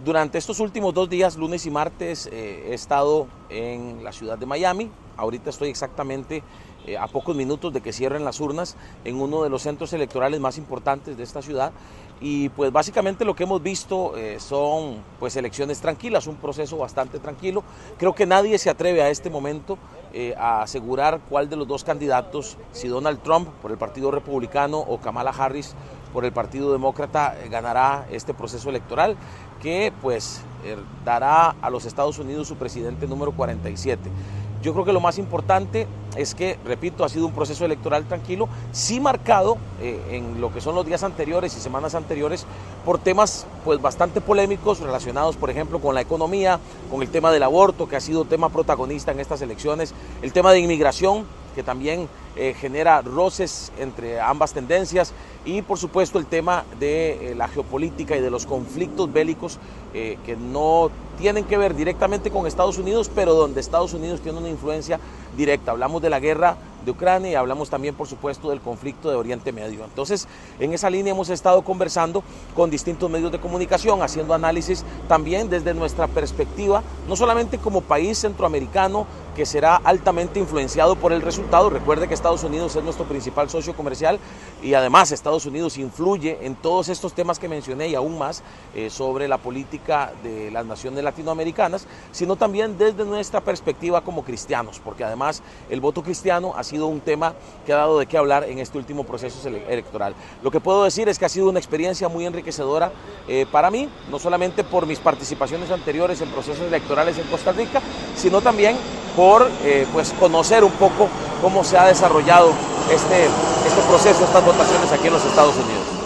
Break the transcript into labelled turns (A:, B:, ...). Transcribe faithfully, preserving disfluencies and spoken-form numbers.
A: Durante estos últimos dos días, lunes y martes, eh, he estado en la ciudad de Miami. Ahorita estoy exactamente eh, a pocos minutos de que cierren las urnas en uno de los centros electorales más importantes de esta ciudad. Y pues básicamente lo que hemos visto eh, son pues elecciones tranquilas, un proceso bastante tranquilo. Creo que nadie se atreve a este momento eh, a asegurar cuál de los dos candidatos, si Donald Trump por el Partido Republicano o Kamala Harris por el Partido Demócrata, eh, ganará este proceso electoral que pues eh, dará a los Estados Unidos su presidente número cuarenta y siete. Yo creo que lo más importante es que, repito, ha sido un proceso electoral tranquilo, sí marcado eh, en lo que son los días anteriores y semanas anteriores por temas pues bastante polémicos relacionados, por ejemplo, con la economía, con el tema del aborto, que ha sido tema protagonista en estas elecciones, el tema de inmigración, que también eh, genera roces entre ambas tendencias, y por supuesto el tema de eh, la geopolítica y de los conflictos bélicos eh, que no tienen que ver directamente con Estados Unidos, pero donde Estados Unidos tiene una influencia directa. Hablamos de la guerra de Ucrania y hablamos también, por supuesto, del conflicto de Oriente Medio. Entonces, en esa línea hemos estado conversando con distintos medios de comunicación, haciendo análisis también desde nuestra perspectiva, no solamente como país centroamericano que será altamente influenciado por el resultado. Recuerde que Estados Unidos es nuestro principal socio comercial y además Estados Unidos influye en todos estos temas que mencioné y aún más eh, sobre la política de las naciones latinoamericanas, sino también desde nuestra perspectiva como cristianos, porque además el voto cristiano ha sido un tema que ha dado de qué hablar en este último proceso electoral. Lo que puedo decir es que ha sido una experiencia muy enriquecedora eh, para mí, no solamente por mis participaciones anteriores en procesos electorales en Costa Rica, sino también por eh, pues conocer un poco cómo se ha desarrollado este, este proceso, estas votaciones aquí en los Estados Unidos.